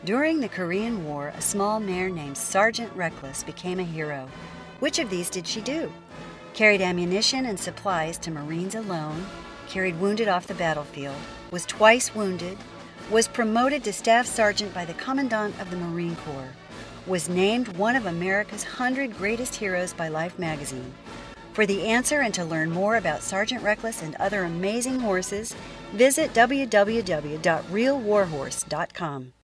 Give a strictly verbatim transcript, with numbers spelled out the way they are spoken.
During the Korean War, a small mare named Sergeant Reckless became a hero. Which of these did she do? Carried ammunition and supplies to Marines alone, carried wounded off the battlefield, was twice wounded, was promoted to Staff Sergeant by the Commandant of the Marine Corps, was named one of America's one hundred Greatest Heroes by Life magazine. For the answer and to learn more about Sergeant Reckless and other amazing horses, visit w w w dot real war horse dot com.